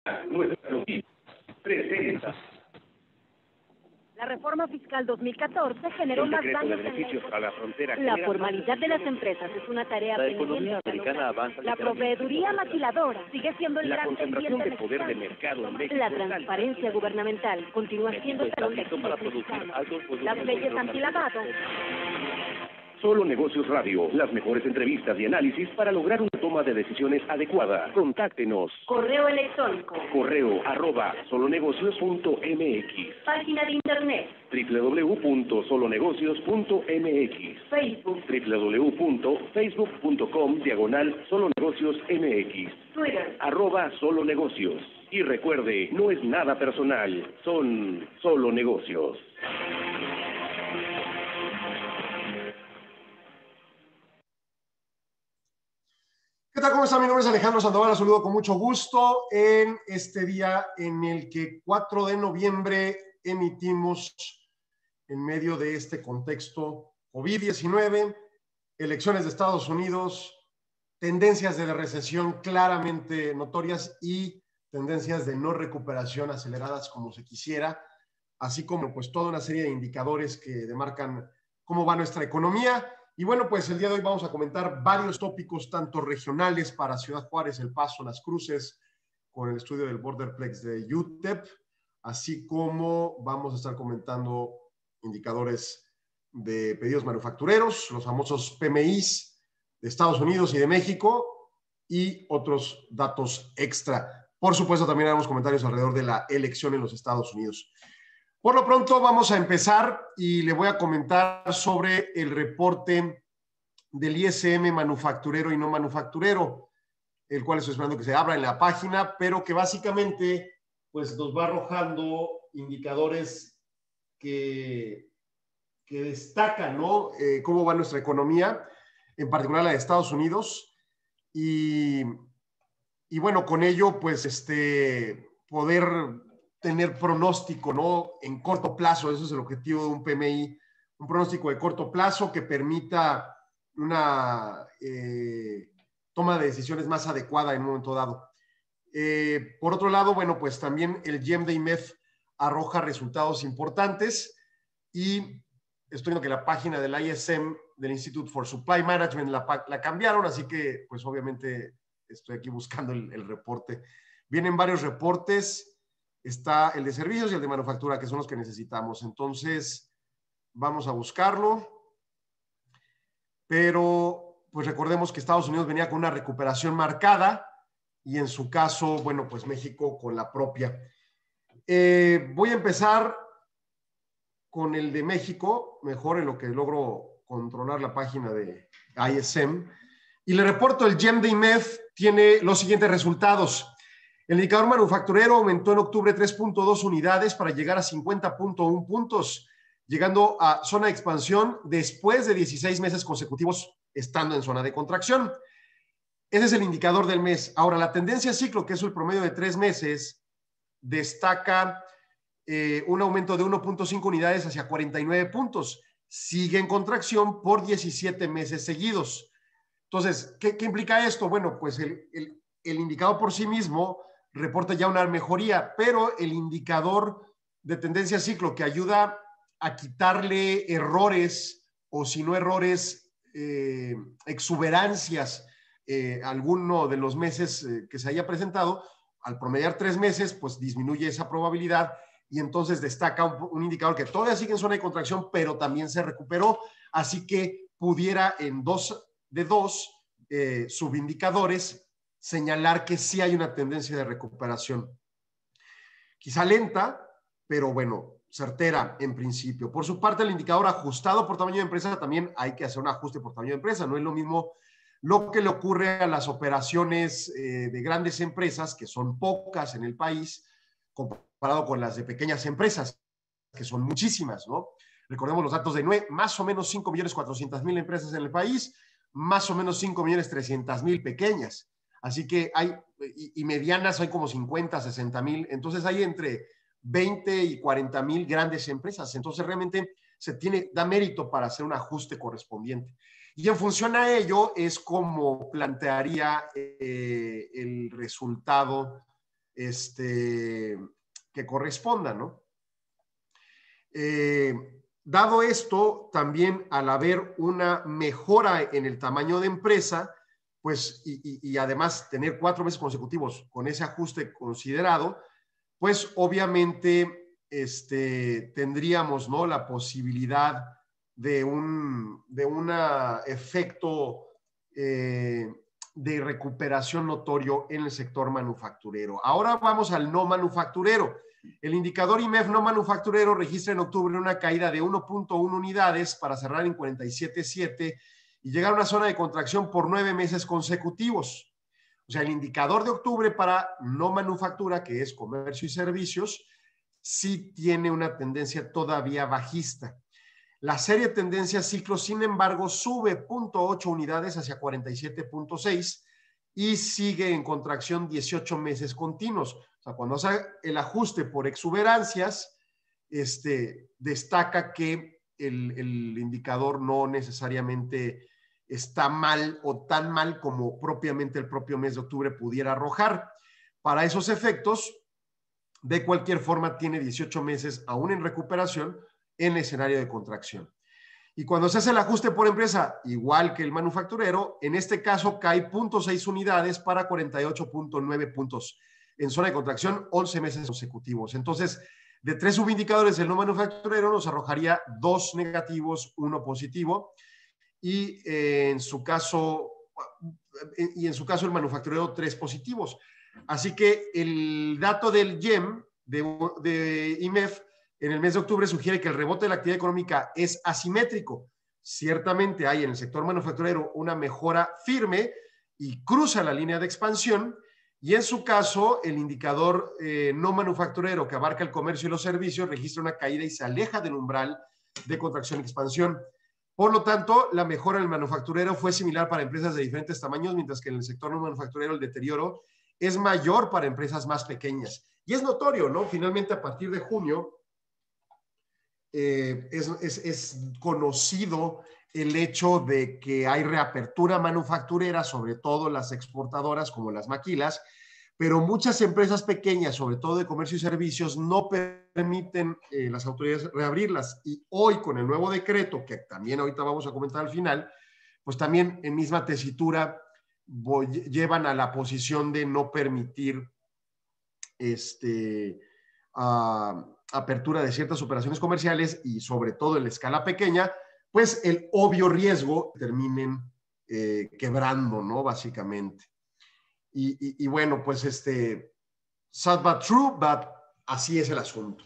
Nuestra noticia presenta. La reforma fiscal 2014 generó más daños de beneficios a la frontera. La formalidad de las empresas es una tarea La pendiente. economía americana avanza. La proveeduría maquiladora sigue siendo el La gran concentración pendiente de poder de mexicano. mercado en México. La transparencia gubernamental continúa siendo México está listo para producir mexicano. altos productos. Las leyes antilavado. Solo Negocios Radio, las mejores entrevistas y análisis para lograr una toma de decisiones adecuada. Contáctenos. Correo electrónico. Correo @solonegocios.mx. Página de internet. www.solonegocios.mx. Facebook. www.facebook.com/solonegociosmx. Twitter. @solonegocios. Y recuerde, no es nada personal, son solo negocios. ¿Qué tal? ¿Cómo están? Mi nombre es Alejandro Sandoval, los saludo con mucho gusto en este día en el que 4 de noviembre emitimos en medio de este contexto COVID-19, elecciones de Estados Unidos, tendencias de recesión claramente notorias y tendencias de no recuperación aceleradas como se quisiera, así como pues toda una serie de indicadores que demarcan cómo va nuestra economía. Y bueno, pues el día de hoy vamos a comentar varios tópicos, tanto regionales para Ciudad Juárez, El Paso, Las Cruces, con el estudio del Borderplex de UTEP, así como vamos a estar comentando indicadores de pedidos manufactureros, los famosos PMIs de Estados Unidos y de México, y otros datos extra. Por supuesto, también haremos comentarios alrededor de la elección en los Estados Unidos. Por lo pronto vamos a empezar y le voy a comentar sobre el reporte del ISM manufacturero y no manufacturero, el cual estoy esperando que se abra en la página, pero que básicamente pues, nos va arrojando indicadores que destacan, ¿no? Cómo va nuestra economía, en particular la de Estados Unidos, y bueno, con ello pues poder tener pronóstico, ¿no? En corto plazo, eso es el objetivo de un PMI, un pronóstico de corto plazo que permita una toma de decisiones más adecuada en un momento dado. Por otro lado, bueno, pues también el GEM de IMEF arroja resultados importantes y estoy viendo que la página del ISM, del Institute for Supply Management, la cambiaron, así que pues obviamente estoy aquí buscando el reporte. Vienen varios reportes. Está el de servicios y el de manufactura, que son los que necesitamos. Entonces, vamos a buscarlo. Pero, pues recordemos que Estados Unidos venía con una recuperación marcada y en su caso, bueno, pues México con la propia. Voy a empezar con el de México, mejor en lo que logro controlar la página de ISM. Y le reporto, el GEM de IMEF tiene los siguientes resultados. El indicador manufacturero aumentó en octubre 3.2 unidades para llegar a 50.1 puntos, llegando a zona de expansión después de 16 meses consecutivos estando en zona de contracción. Ese es el indicador del mes. Ahora, la tendencia ciclo, que es el promedio de 3 meses, destaca un aumento de 1.5 unidades hacia 49 puntos. Sigue en contracción por 17 meses seguidos. Entonces, ¿qué implica esto? Bueno, pues el indicador por sí mismo reporta ya una mejoría, pero el indicador de tendencia ciclo que ayuda a quitarle errores o si no errores, exuberancias alguno de los meses que se haya presentado, al promediar 3 meses, pues disminuye esa probabilidad y entonces destaca un indicador que todavía sigue en zona de contracción, pero también se recuperó, así que pudiera en dos subindicadores señalar que sí hay una tendencia de recuperación. Quizá lenta, pero bueno, certera en principio. Por su parte, el indicador ajustado por tamaño de empresa, también hay que hacer un ajuste por tamaño de empresa. No es lo mismo lo que le ocurre a las operaciones de grandes empresas, que son pocas en el país, comparado con las de pequeñas empresas, que son muchísimas, ¿no? Recordemos los datos de NUE, más o menos 5.400.000 empresas en el país, más o menos 5.300.000 pequeñas. Así que hay, y medianas hay como 50, 60.000. Entonces hay entre 20 y 40.000 grandes empresas. Entonces realmente da mérito para hacer un ajuste correspondiente. Y en función a ello es como plantearía el resultado que corresponda, ¿no? Dado esto, también al haber una mejora en el tamaño de empresa, pues, y además tener 4 meses consecutivos con ese ajuste considerado, pues obviamente tendríamos, ¿no?, la posibilidad de un efecto de recuperación notorio en el sector manufacturero. Ahora vamos al no manufacturero. El indicador IMEF no manufacturero registra en octubre una caída de 1.1 unidades para cerrar en 47.7 y llegar a una zona de contracción por 9 meses consecutivos. O sea, el indicador de octubre para no manufactura, que es comercio y servicios, sí tiene una tendencia todavía bajista. La serie tendencia ciclo, sin embargo, sube 0.8 unidades hacia 47.6 y sigue en contracción 18 meses continuos. O sea, cuando hace el ajuste por exuberancias, destaca que el indicador no necesariamente está mal o tan mal como propiamente el propio mes de octubre pudiera arrojar. Para esos efectos, de cualquier forma, tiene 18 meses aún en recuperación en escenario de contracción. Y cuando se hace el ajuste por empresa, igual que el manufacturero, en este caso cae 0.6 unidades para 48.9 puntos. En zona de contracción, 11 meses consecutivos. Entonces, de 3 subindicadores del no manufacturero nos arrojaría 2 negativos, 1 positivo. Y en su caso el manufacturero 3 positivos. Así que el dato del IEM de IMEF en el mes de octubre sugiere que el rebote de la actividad económica es asimétrico. Ciertamente hay en el sector manufacturero una mejora firme y cruza la línea de expansión, y en su caso el indicador no manufacturero, que abarca el comercio y los servicios, registra una caída y se aleja del umbral de contracción y expansión. Por lo tanto, la mejora en el manufacturero fue similar para empresas de diferentes tamaños, mientras que en el sector no manufacturero el deterioro es mayor para empresas más pequeñas. Y es notorio, ¿no? Finalmente, a partir de junio, es conocido el hecho de que hay reapertura manufacturera, sobre todo las exportadoras como las maquilas, pero muchas empresas pequeñas, sobre todo de comercio y servicios, no permiten las autoridades reabrirlas. Y hoy, con el nuevo decreto, que también ahorita vamos a comentar al final, pues también en misma tesitura llevan a la posición de no permitir apertura de ciertas operaciones comerciales y sobre todo en la escala pequeña, pues el obvio riesgo terminen quebrando, ¿no? Básicamente. Y bueno, pues sad but true, but así es el asunto.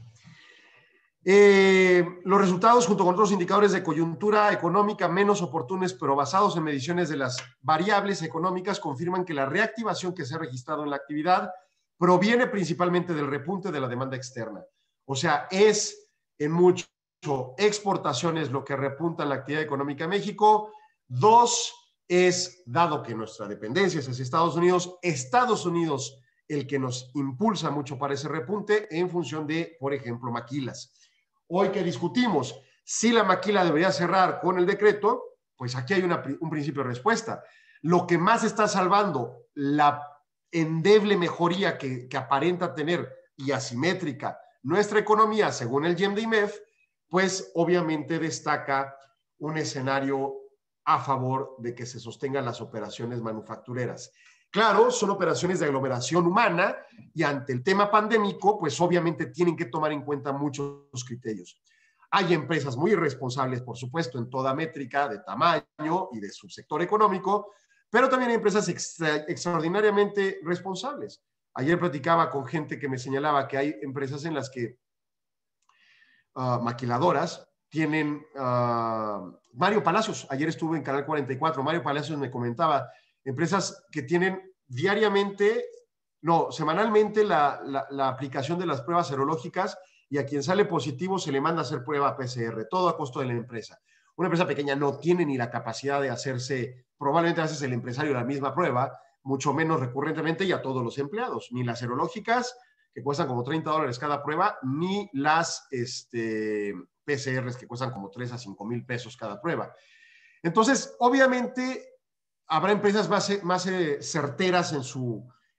Los resultados, junto con otros indicadores de coyuntura económica menos oportunos, pero basados en mediciones de las variables económicas, confirman que la reactivación que se ha registrado en la actividad proviene principalmente del repunte de la demanda externa. O sea, es en mucho exportaciones lo que repunta en la actividad económica en México. 2, es, dado que nuestra dependencia es hacia Estados Unidos el que nos impulsa mucho para ese repunte en función de, por ejemplo, maquilas. Hoy que discutimos si la maquila debería cerrar con el decreto, pues aquí hay un principio de respuesta. Lo que más está salvando la endeble mejoría que aparenta tener y asimétrica nuestra economía, según el IEM de IMEF, pues obviamente destaca un escenario a favor de que se sostengan las operaciones manufactureras. Claro, son operaciones de aglomeración humana y ante el tema pandémico, pues obviamente tienen que tomar en cuenta muchos criterios. Hay empresas muy irresponsables, por supuesto, en toda métrica de tamaño y de subsector económico, pero también hay empresas extraordinariamente responsables. Ayer platicaba con gente que me señalaba que hay empresas en las que maquiladoras tienen Mario Palacios, ayer estuve en Canal 44, Mario Palacios me comentaba, empresas que tienen semanalmente la aplicación de las pruebas serológicas, y a quien sale positivo se le manda a hacer prueba PCR, todo a costo de la empresa. Una empresa pequeña no tiene ni la capacidad de hacerse, probablemente haces el empresario la misma prueba, mucho menos recurrentemente, y a todos los empleados, ni las serológicas, que cuestan como $30 cada prueba, ni las PCRs que cuestan como 3 a 5 mil pesos cada prueba. Entonces, obviamente, habrá empresas más certeras en su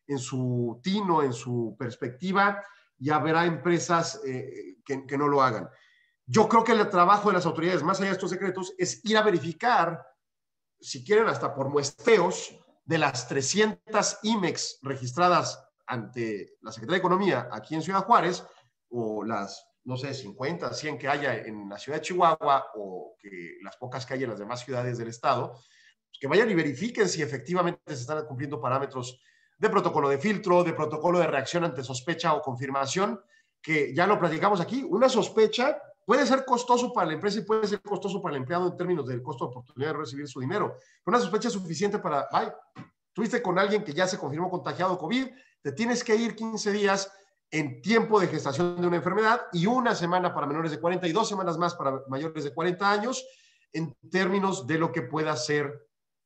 en su tino, en su perspectiva, y habrá empresas que no lo hagan. Yo creo que el trabajo de las autoridades, más allá de estos decretos, es ir a verificar, si quieren hasta por muestreos, de las 300 IMEX registradas ante la Secretaría de Economía aquí en Ciudad Juárez, o las, no sé, 50, 100 que haya en la ciudad de Chihuahua, o que las pocas que hay en las demás ciudades del estado, pues que vayan y verifiquen si efectivamente se están cumpliendo parámetros de protocolo de filtro, de protocolo de reacción ante sospecha o confirmación, que ya lo platicamos aquí. Una sospecha puede ser costoso para la empresa y puede ser costoso para el empleado en términos del costo de oportunidad de recibir su dinero. Una sospecha es suficiente para, estuviste con alguien que ya se confirmó contagiado de COVID, te tienes que ir 15 días en tiempo de gestación de una enfermedad y una semana para menores de 40 y 2 semanas más para mayores de 40 años en términos de lo que pueda ser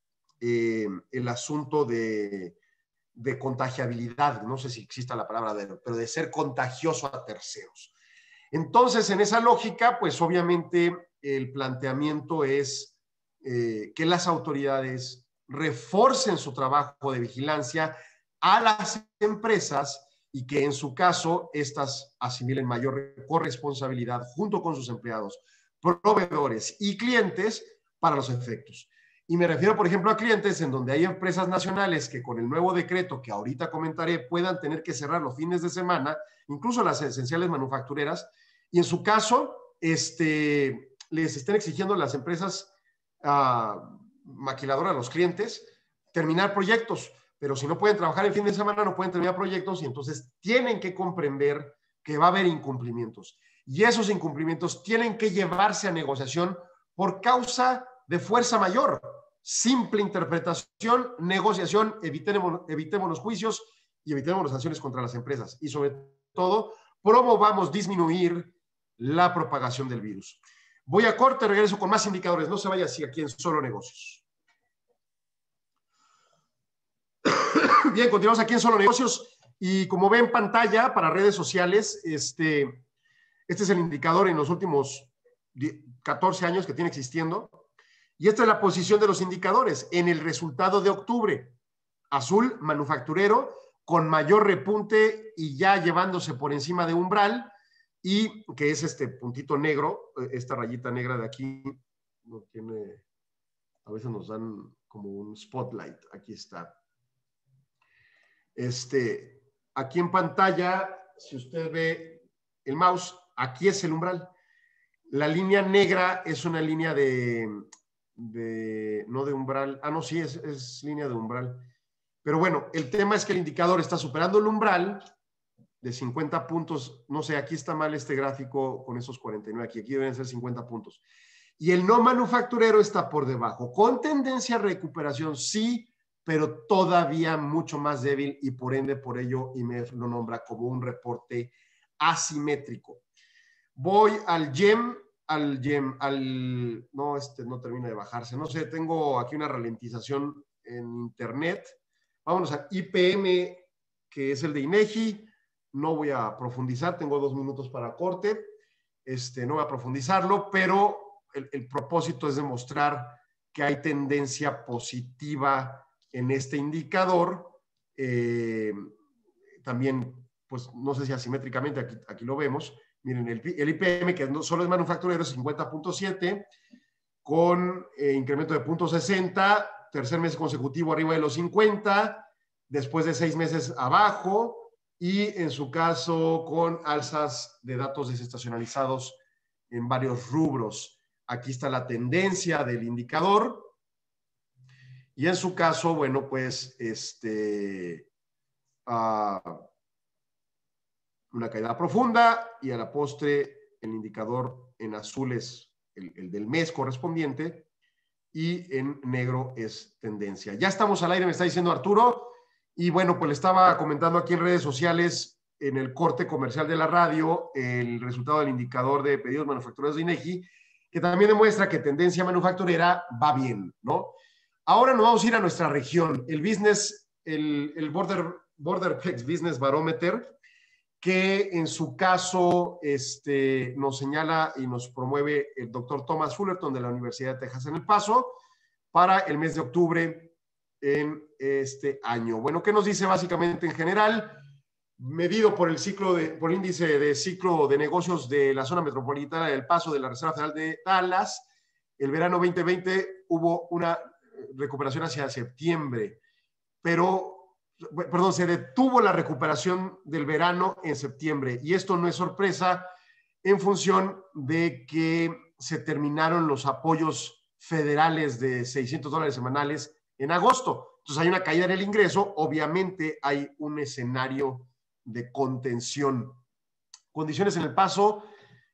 el asunto de contagiabilidad. No sé si exista la palabra, pero de ser contagioso a terceros. Entonces, en esa lógica, pues obviamente el planteamiento es que las autoridades refuercen su trabajo de vigilancia a las empresas y que en su caso estas asimilen mayor corresponsabilidad junto con sus empleados, proveedores y clientes para los efectos. Y me refiero, por ejemplo, a clientes en donde hay empresas nacionales que con el nuevo decreto que ahorita comentaré puedan tener que cerrar los fines de semana, incluso las esenciales manufactureras, y en su caso les estén exigiendo a las empresas maquiladoras, a los clientes, terminar proyectos, pero si no pueden trabajar el fin de semana no pueden terminar proyectos y entonces tienen que comprender que va a haber incumplimientos. Y esos incumplimientos tienen que llevarse a negociación por causa de fuerza mayor. Simple interpretación, negociación, evitemos los juicios y evitemos las sanciones contra las empresas. Y sobre todo, promovamos disminuir la propagación del virus. Voy a corte, regreso con más indicadores. No se vaya así aquí en Solo Negocios. Bien, continuamos aquí en Solo Negocios. Y como ven en pantalla para redes sociales, este es el indicador en los últimos 14 años que tiene existiendo. Y esta es la posición de los indicadores en el resultado de octubre. Azul, manufacturero, con mayor repunte y ya llevándose por encima de umbral, y que es este puntito negro, esta rayita negra de aquí, no tiene, a veces nos dan como un spotlight, aquí está. Aquí en pantalla, si usted ve el mouse, aquí es el umbral. La línea negra es una línea no de umbral, no, sí, es línea de umbral. Pero bueno, el tema es que el indicador está superando el umbral de 50 puntos. No sé, aquí está mal este gráfico con esos 49, aquí deben ser 50 puntos. Y el no manufacturero está por debajo, con tendencia a recuperación, sí, pero todavía mucho más débil y por ende, por ello, IMEF lo nombra como un reporte asimétrico. Voy al GEM, no, no termina de bajarse, no sé, tengo aquí una ralentización en internet. Vámonos al IPM, que es el de INEGI. No voy a profundizar, tengo 2 minutos para corte. No voy a profundizarlo, pero el propósito es demostrar que hay tendencia positiva en este indicador. También, pues, no sé si asimétricamente, aquí lo vemos. Miren, el IPM, que no solo es manufacturero, es 50.7, con incremento de 0.60, tercer mes consecutivo arriba de los 50, después de 6 meses abajo, y en su caso con alzas de datos desestacionalizados en varios rubros. Aquí está la tendencia del indicador, y en su caso, bueno, pues, una caída profunda, y a la postre el indicador en azul es el del mes correspondiente y en negro es tendencia. Ya estamos al aire, me está diciendo Arturo, y bueno, pues le estaba comentando aquí en redes sociales en el corte comercial de la radio el resultado del indicador de pedidos manufactureros de INEGI, que también demuestra que tendencia manufacturera va bien, ¿no? Ahora nos vamos a ir a nuestra región, el Borderpex Business Barometer, que en su caso nos señala y nos promueve el doctor Thomas Fullerton de la Universidad de Texas en El Paso para el mes de octubre en este año. Bueno, ¿qué nos dice básicamente en general? Medido por por índice de ciclo de negocios de la zona metropolitana del Paso de la Reserva Federal de Dallas, el verano 2020 hubo una recuperación hacia septiembre, pero, perdón, se detuvo la recuperación del verano en septiembre, y esto no es sorpresa en función de que se terminaron los apoyos federales de $600 semanales en agosto. Entonces hay una caída en el ingreso, obviamente hay un escenario de contención. Condiciones en El Paso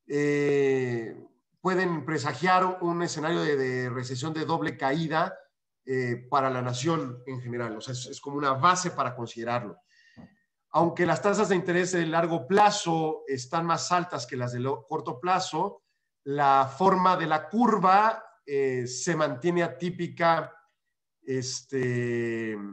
pueden presagiar un escenario de recesión de doble caída para la nación en general. O sea, es como una base para considerarlo. Aunque las tasas de interés de largo plazo están más altas que las de corto plazo, la forma de la curva se mantiene atípica, se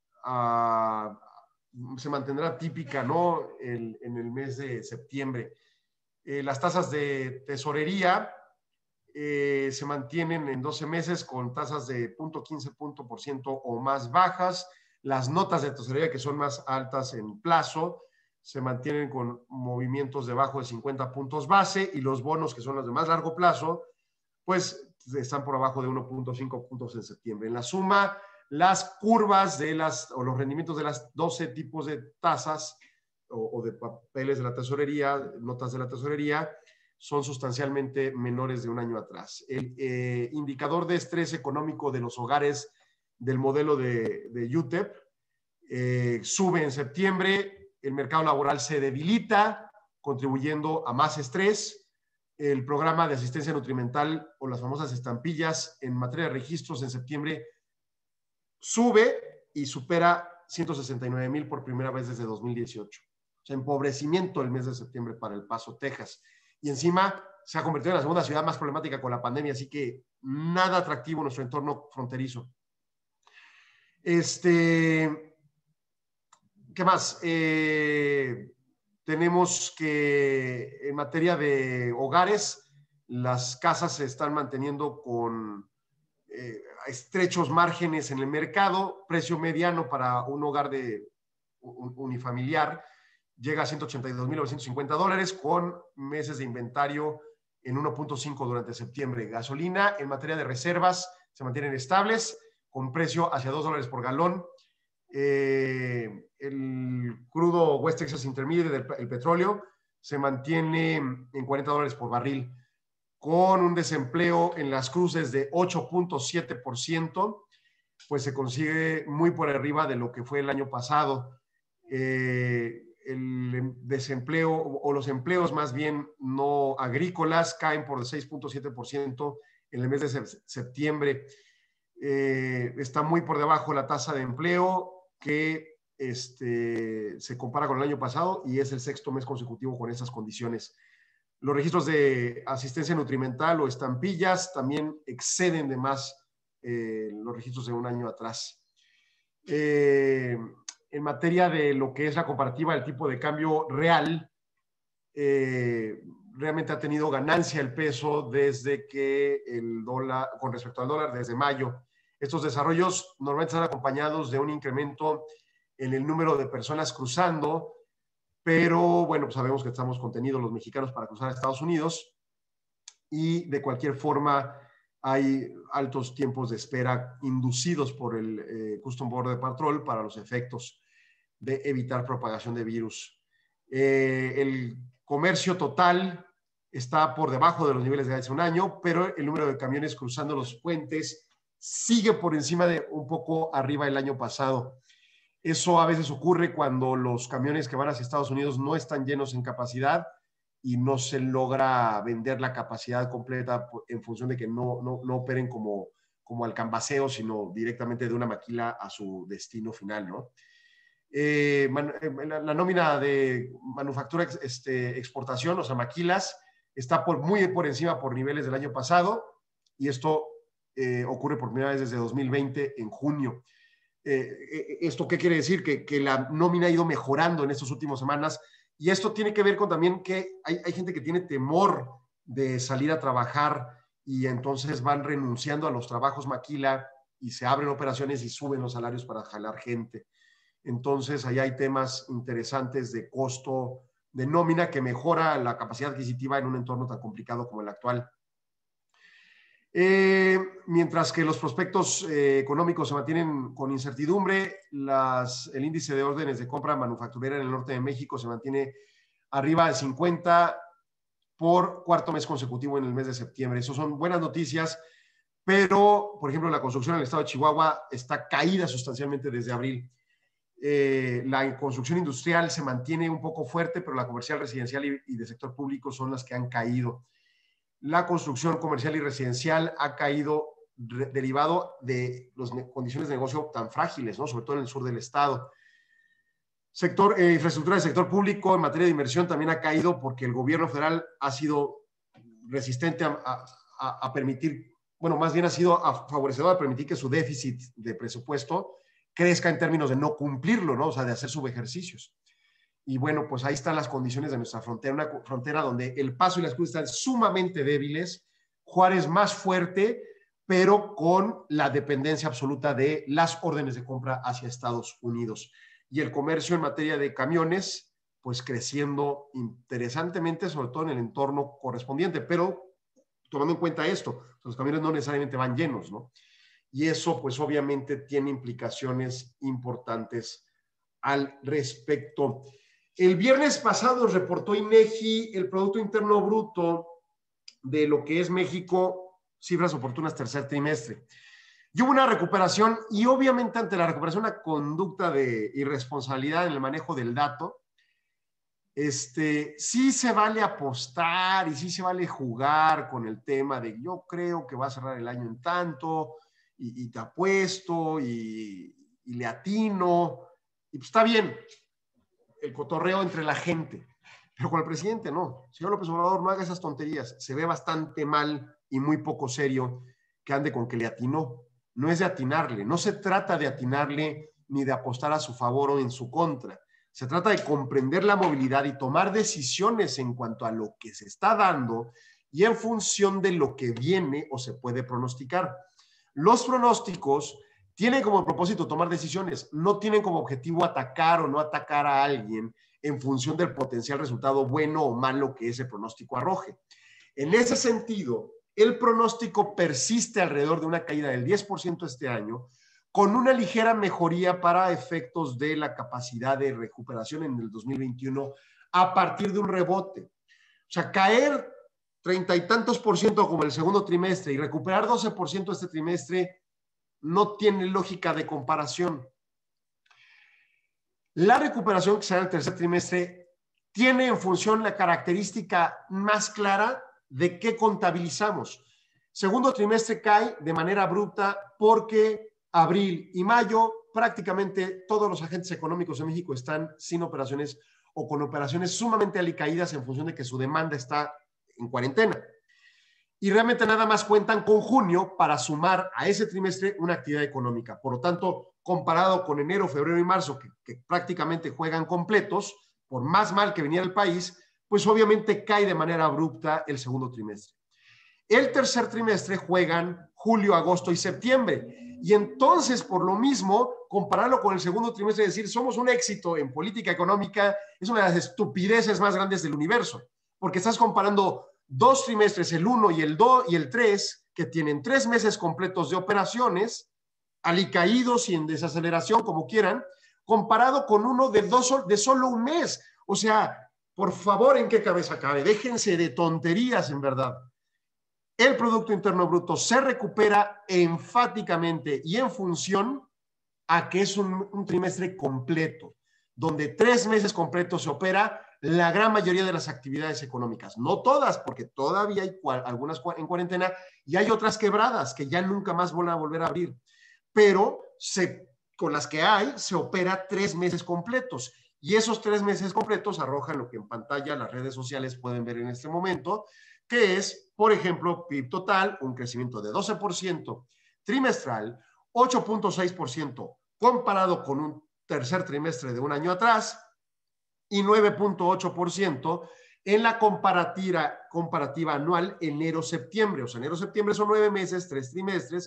mantendrá típica, ¿no? En el mes de septiembre. Las tasas de tesorería se mantienen en 12 meses con tasas de 0.15% o más bajas. Las notas de tesorería, que son más altas en plazo, se mantienen con movimientos debajo de 50 puntos base, y los bonos, que son los de más largo plazo, pues están por abajo de 1.5 puntos en septiembre. En la suma, las curvas o los rendimientos de las 12 tipos de tasas o de papeles de la tesorería, notas de la tesorería, son sustancialmente menores de un año atrás. El indicador de estrés económico de los hogares del modelo de UTEP sube en septiembre. El mercado laboral se debilita, contribuyendo a más estrés. El programa de asistencia nutrimental, o las famosas estampillas, en materia de registros en septiembre sube y supera 169,000 por primera vez desde 2018. O sea, empobrecimiento el mes de septiembre para El Paso, Texas. Y encima se ha convertido en la segunda ciudad más problemática con la pandemia, así que nada atractivo en nuestro entorno fronterizo. ¿Qué más? Tenemos que en materia de hogares, las casas se están manteniendo con estrechos márgenes en el mercado. Precio mediano para un hogar de unifamiliar llega a $182,950, con meses de inventario en 1.5 durante septiembre. Gasolina, en materia de reservas, se mantienen estables, con precio hacia $2 por galón. El crudo West Texas Intermediate, el petróleo, se mantiene en $40 por barril, con un desempleo en las cruces de 8.7%, pues se consigue muy por arriba de lo que fue el año pasado. El desempleo, o los empleos más bien no agrícolas, caen por 6.7% en el mes de septiembre. Está muy por debajo la tasa de empleo, que se compara con el año pasado, y es el sexto mes consecutivo con esas condiciones. Los registros de asistencia nutrimental o estampillas también exceden de más los registros de un año atrás. En materia de lo que es la comparativa del tipo de cambio real, realmente ha tenido ganancia el peso desde que el dólar, con respecto al dólar, desde mayo. Estos desarrollos normalmente están acompañados de un incremento en el número de personas cruzando, pero bueno, pues sabemos que estamos contenidos los mexicanos para cruzar a Estados Unidos, y de cualquier forma hay altos tiempos de espera inducidos por el Custom Border Patrol para los efectos de evitar propagación de virus. El comercio total está por debajo de los niveles de hace un año, pero el número de camiones cruzando los puentes sigue por encima de un poco arriba del año pasado. Eso a veces ocurre cuando los camiones que van hacia Estados Unidos no están llenos en capacidad y no se logra vender la capacidad completa en función de que no operen como al canvaseo, sino directamente de una maquila a su destino final, ¿no? La nómina de manufactura exportación, o sea, maquilas, está muy por encima por niveles del año pasado, y esto ocurre por primera vez desde 2020 en junio. ¿Esto qué quiere decir? Que la nómina ha ido mejorando en estas últimas semanas, y esto tiene que ver con también que hay gente que tiene temor de salir a trabajar, y entonces van renunciando a los trabajos maquila y se abren operaciones y suben los salarios para jalar gente. Entonces, ahí hay temas interesantes de costo de nómina que mejora la capacidad adquisitiva en un entorno tan complicado como el actual. Mientras que los prospectos económicos se mantienen con incertidumbre, el índice de órdenes de compra manufacturera en el norte de México se mantiene arriba de 50 por cuarto mes consecutivo en el mes de septiembre. Eso son buenas noticias, pero, por ejemplo, la construcción en el estado de Chihuahua está caída sustancialmente desde abril. La construcción industrial se mantiene un poco fuerte, pero la comercial, residencial y de sector público son las que han caído. La construcción comercial y residencial ha caído derivado de las condiciones de negocio tan frágiles, ¿no? Sobre todo en el sur del estado. Infraestructura del sector público en materia de inversión también ha caído porque el gobierno federal ha sido resistente a permitir, bueno, más bien ha sido favorecedor a permitir que su déficit de presupuesto crezca en términos de no cumplirlo, ¿no? O sea, de hacer subejercicios. Y bueno, pues ahí están las condiciones de nuestra frontera, una frontera donde El Paso y Las Cruces están sumamente débiles, Juárez más fuerte, pero con la dependencia absoluta de las órdenes de compra hacia Estados Unidos. Y el comercio en materia de camiones, pues creciendo interesantemente, sobre todo en el entorno correspondiente, pero tomando en cuenta esto, los camiones no necesariamente van llenos, ¿no? Y eso, pues obviamente tiene implicaciones importantes al respecto. El viernes pasado reportó INEGI el Producto Interno Bruto de lo que es México, cifras oportunas tercer trimestre. Y hubo una recuperación, y obviamente ante la recuperación una conducta de irresponsabilidad en el manejo del dato. Sí se vale apostar y sí se vale jugar con el tema de yo creo que va a cerrar el año en tanto, y te apuesto, y le atino, y pues está bien el cotorreo entre la gente, pero con el presidente no. Señor López Obrador, no haga esas tonterías. Se ve bastante mal y muy poco serio que ande con que le atinó. No es de atinarle, no se trata de atinarle ni de apostar a su favor o en su contra. Se trata de comprender la movilidad y tomar decisiones en cuanto a lo que se está dando y en función de lo que viene o se puede pronosticar. Los pronósticos tienen como propósito tomar decisiones, no tienen como objetivo atacar o no atacar a alguien en función del potencial resultado bueno o malo que ese pronóstico arroje. En ese sentido, el pronóstico persiste alrededor de una caída del 10% este año, con una ligera mejoría para efectos de la capacidad de recuperación en el 2021 a partir de un rebote. O sea, caer 30 y tantos % como el segundo trimestre y recuperar 12% este trimestre no tiene lógica de comparación. La recuperación que se da en el tercer trimestre tiene en función la característica más clara de qué contabilizamos. Segundo trimestre cae de manera abrupta porque abril y mayo prácticamente todos los agentes económicos en México están sin operaciones o con operaciones sumamente alicaídas en función de que su demanda está en cuarentena. Y realmente nada más cuentan con junio para sumar a ese trimestre una actividad económica. Por lo tanto, comparado con enero, febrero y marzo, que prácticamente juegan completos, por más mal que venía el país, pues obviamente cae de manera abrupta el segundo trimestre. El tercer trimestre juegan julio, agosto y septiembre. Y entonces, por lo mismo, compararlo con el segundo trimestre y decir somos un éxito en política económica es una de las estupideces más grandes del universo, porque estás comparando dos trimestres, el 1 y el 2 y el 3, que tienen 3 meses completos de operaciones, alicaídos y en desaceleración, como quieran, comparado con uno de solo un mes. O sea, por favor, ¿en qué cabeza cabe? Déjense de tonterías, en verdad. El Producto Interno Bruto se recupera enfáticamente y en función a que es un trimestre completo, donde 3 meses completos se opera la gran mayoría de las actividades económicas. No todas, porque todavía hay algunas en cuarentena y hay otras quebradas que ya nunca más van a volver a abrir. Pero con las que hay, se opera 3 meses completos. Y esos 3 meses completos arrojan lo que en pantalla las redes sociales pueden ver en este momento, que es, por ejemplo, PIB total, un crecimiento de 12% trimestral, 8.6% comparado con un tercer trimestre de un año atrás, y 9.8% en la comparativa anual enero-septiembre. O sea, enero-septiembre son 9 meses, 3 trimestres,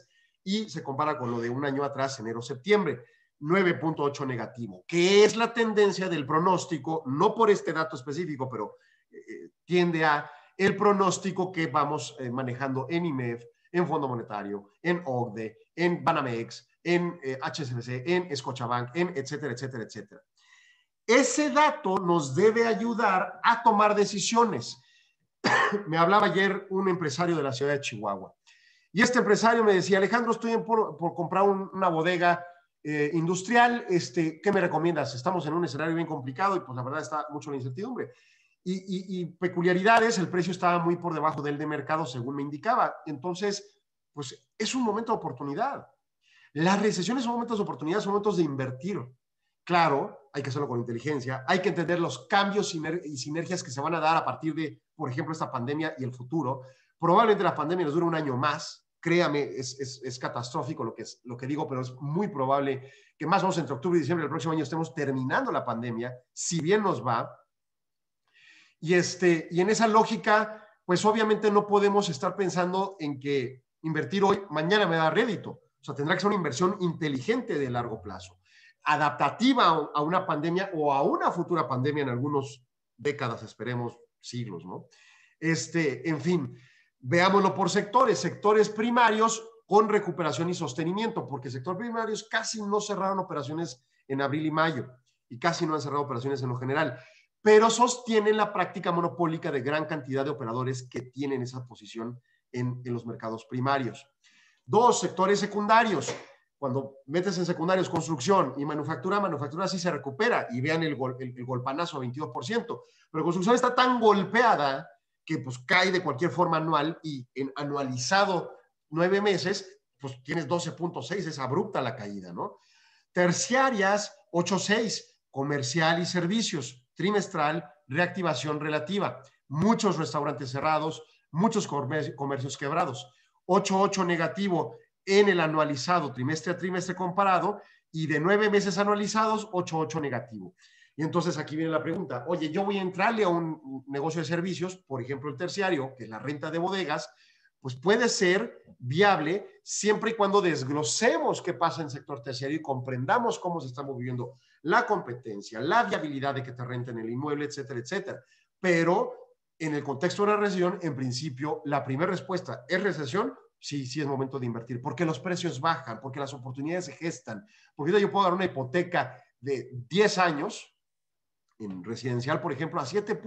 y se compara con lo de un año atrás, enero-septiembre, 9.8 negativo, que es la tendencia del pronóstico, no por este dato específico, pero tiende a el pronóstico que vamos manejando en IMEF, en Fondo Monetario, en OCDE, en Banamex, en HSBC, en Scotiabank, en etcétera, etcétera, etcétera. Ese dato nos debe ayudar a tomar decisiones. Me hablaba ayer un empresario de la ciudad de Chihuahua y este empresario me decía, Alejandro, estoy por comprar una bodega industrial, ¿qué me recomiendas? Estamos en un escenario bien complicado y pues la verdad está mucho la incertidumbre. Y peculiaridades, el precio estaba muy por debajo del de mercado, según me indicaba. Entonces, pues es un momento de oportunidad. Las recesiones son momentos de oportunidad, son momentos de invertir. Claro, hay que hacerlo con inteligencia, hay que entender los cambios y sinergias que se van a dar a partir de, por ejemplo, esta pandemia y el futuro. Probablemente la pandemia nos dure un año más, créame, es catastrófico lo que digo, pero es muy probable que más o menos entre octubre y diciembre del próximo año estemos terminando la pandemia, si bien nos va. Y en esa lógica, pues obviamente no podemos estar pensando en que invertir hoy, mañana me da rédito. O sea, tendrá que ser una inversión inteligente de largo plazo, adaptativa a una pandemia o a una futura pandemia en algunas décadas, esperemos, siglos, ¿no? En fin, veámoslo por sectores primarios con recuperación y sostenimiento, porque sector primarios casi no cerraron operaciones en abril y mayo y casi no han cerrado operaciones en lo general, pero sostienen la práctica monopólica de gran cantidad de operadores que tienen esa posición en los mercados primarios. Dos, sectores secundarios. Cuando metes en secundarios construcción y manufactura sí se recupera y vean el golpanazo a 22%, pero construcción está tan golpeada que pues cae de cualquier forma anual y en anualizado 9 meses, pues tienes 12.6, es abrupta la caída, ¿no? Terciarias, 8.6, comercial y servicios, trimestral, reactivación relativa, muchos restaurantes cerrados, muchos comercios quebrados, 8.8 negativo en el anualizado trimestre a trimestre comparado y de 9 meses anualizados, 8.8 negativo. Y entonces aquí viene la pregunta, oye, yo voy a entrarle a un negocio de servicios, por ejemplo el terciario, que es la renta de bodegas, pues puede ser viable siempre y cuando desglosemos qué pasa en el sector terciario y comprendamos cómo se está moviendo la competencia, la viabilidad de que te renten el inmueble, etcétera, etcétera. Pero en el contexto de una recesión, en principio, la primera respuesta es recesión. Sí, sí es momento de invertir, porque los precios bajan, porque las oportunidades se gestan, porque yo puedo dar una hipoteca de 10 años en residencial, por ejemplo, a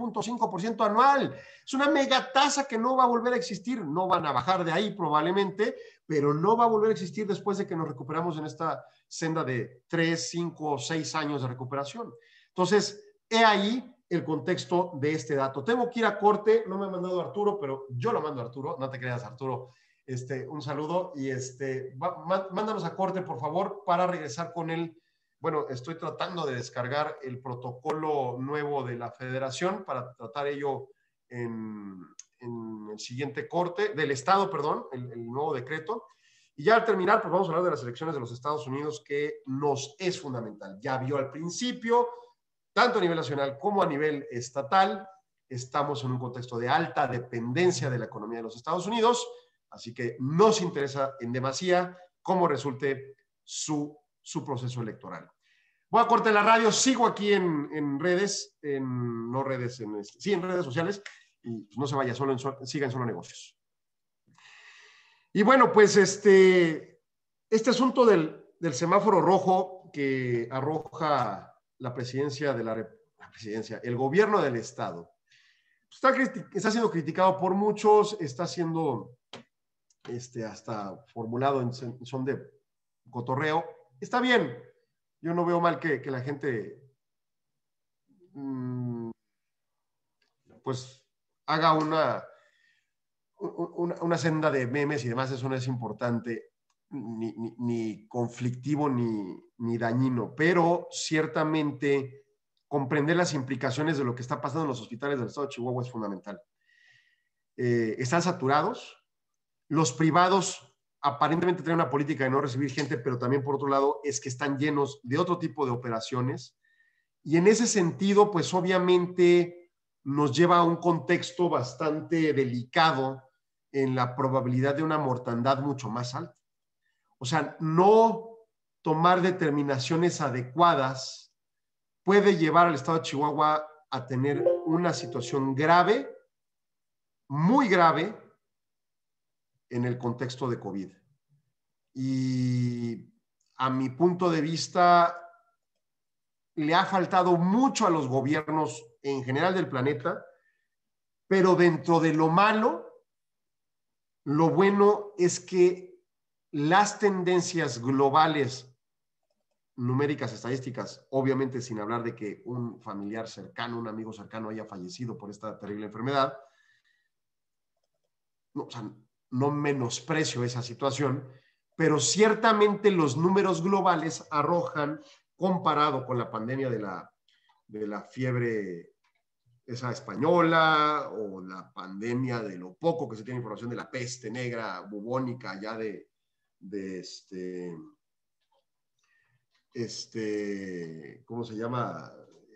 7.5% anual. Es una megatasa que no va a volver a existir. No van a bajar de ahí probablemente, pero no va a volver a existir después de que nos recuperamos en esta senda de 3, 5, 6 años de recuperación. Entonces, he ahí el contexto de este dato. Tengo que ir a corte, no me ha mandado Arturo, pero yo lo mando a Arturo, no te creas, Arturo. Un saludo y mándanos a corte, por favor, para regresar con él. Bueno, estoy tratando de descargar el protocolo nuevo de la Federación para tratar ello en el siguiente corte, del Estado, perdón, el nuevo decreto. Y ya al terminar, pues vamos a hablar de las elecciones de los Estados Unidos, que nos es fundamental. Ya vio al principio, tanto a nivel nacional como a nivel estatal, estamos en un contexto de alta dependencia de la economía de los Estados Unidos, así que nos interesa en demasía cómo resulte su proceso electoral. Voy a cortar la radio, sigo aquí en redes, en redes sociales, y pues no se vaya, siga en Solo Negocios. Y bueno, pues este asunto del semáforo rojo que arroja la presidencia el gobierno del Estado, está siendo criticado por muchos, está siendo hasta formulado en son de cotorreo. Está bien, yo no veo mal que la gente pues haga una senda de memes y demás. Eso no es importante, ni conflictivo, ni dañino, pero ciertamente comprender las implicaciones de lo que está pasando en los hospitales del estado de Chihuahua es fundamental. Están saturados, los privados aparentemente tienen una política de no recibir gente, pero también por otro lado es que están llenos de otro tipo de operaciones, y en ese sentido pues obviamente nos lleva a un contexto bastante delicado en la probabilidad de una mortandad mucho más alta. O sea, no tomar determinaciones adecuadas puede llevar al estado de Chihuahua a tener una situación grave, muy grave, en el contexto de COVID. Y a mi punto de vista, le ha faltado mucho a los gobiernos en general del planeta, pero dentro de lo malo, lo bueno es que las tendencias globales, numéricas, estadísticas, obviamente sin hablar de que un familiar cercano, un amigo cercano haya fallecido por esta terrible enfermedad, no, o sea, no menosprecio esa situación, pero ciertamente los números globales arrojan, comparado con la pandemia de la fiebre esa española o la pandemia de lo poco que se tiene información de la peste negra bubónica ya ¿cómo se llama?